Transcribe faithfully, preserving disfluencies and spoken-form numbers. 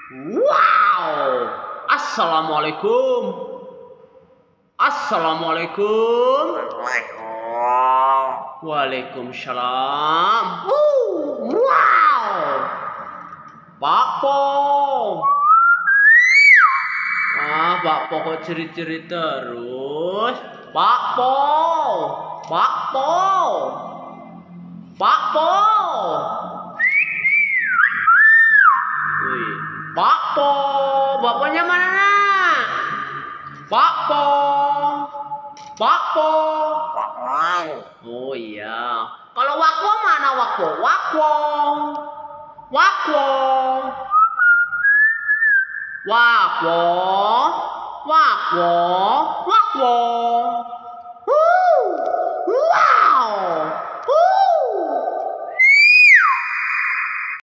Wow. Assalamualaikum. Assalamualaikum. Waalaikumsalam. Uh, wow. Pak Po. Ah, Pak Po kok ciri-ciri terus? Pak Po. Pak Po. Pak Po. Wih, Pak Po, bapaknya mana nak? Pak Po. Pak Po. Oh iya. Kalau Wakwo mana Wakwo? Wakwo. Wakwo. Wakwo. Wakwo. Wakwo. Wow.